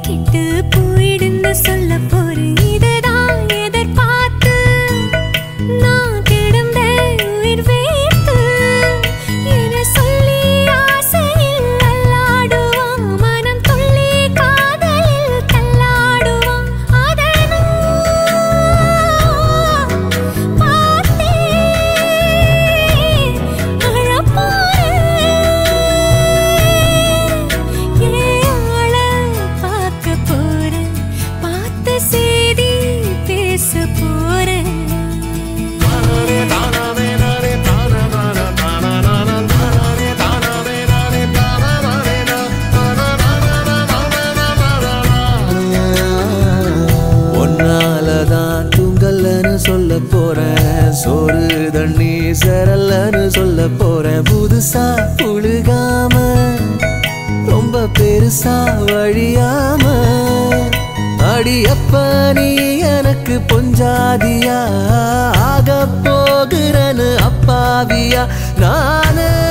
கிட்டு போயிடுன்னு சொல்ல போறேன் இதுதான் எதிர்பார்த்து நான் கிடந்தேன் உயிர் வைத்து என சொல்லி ஆசையில் அல்லாடுவான் மனம் துள்ளி காதலில் தள்ளாடுவான் அதை பார்த்தே சொல்ல போறேன் சோறு தண்ணி சரல்லன்னு சொல்ல போறேன் புதுசா புழுகாம ரொம்ப பெருசா வழியாம அடியப்ப நீ எனக்கு பொஞ்சாதியா ஆக போகிறன்னு அப்பாவியா நானே